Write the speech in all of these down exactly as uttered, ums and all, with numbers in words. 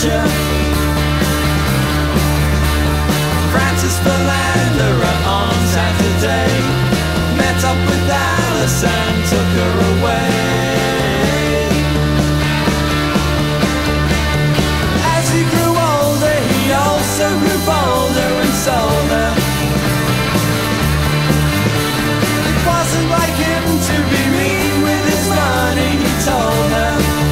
future. Francis Philanderer on Saturday met up with Alice and took her away. As he grew older, he also grew bolder and sold her. It wasn't like him to be mean with his money, he told her.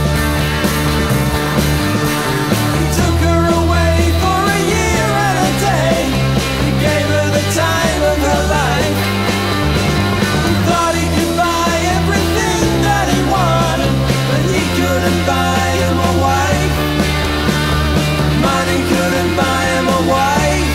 He took her away for a year and a day. He gave her the time of her life. He thought he could buy everything that he wanted, but he couldn't buy him a wife. Money couldn't buy him a wife.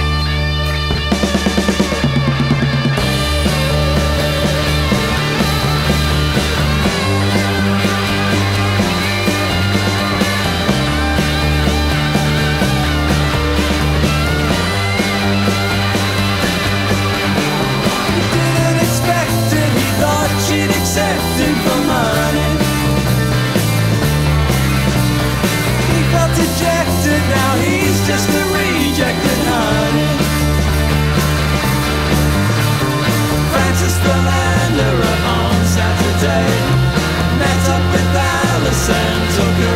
She'd accept him for money. He felt dejected, now he's just a rejected honey. Francis Philanderer on Saturday met up with Alice and took her